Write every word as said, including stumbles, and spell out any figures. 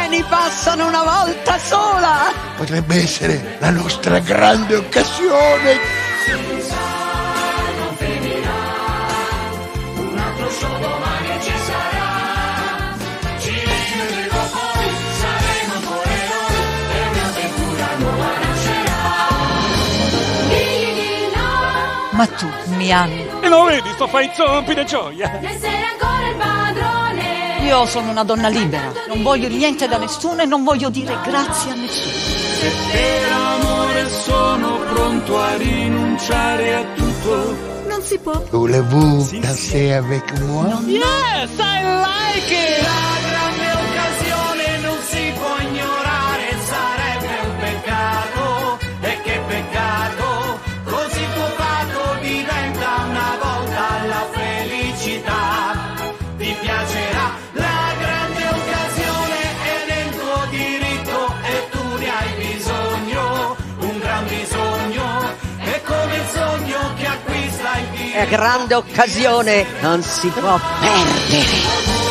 treni passano una volta sola. Potrebbe essere la nostra grande occasione. Non finirà, un altro show domani ci sarà. Ci rivedremo poi, saremo ancora noi e un'avventura nuova nascerà. Digli di no. Ma tu mi ami. E lo vedi, sto fai zompi di gioia. Essere ancora il padrone. Io sono una donna libera. Non voglio niente da nessuno e non voglio dire grazie a nessuno. E per amore sono pronto a rinunciare a tutto. Non si può. Voulez-vous danser avec moi? Yes, I like it! La grande occasione non si può ignorare, sarebbe un peccato. E che peccato, così tuo fatto diventa una volta la felicità. Ti piacerà la grande occasione ed è il tuo diritto e tu ne hai bisogno, un gran bisogno, è come il sogno che acquista il diritto. È grande occasione, non si può perdere.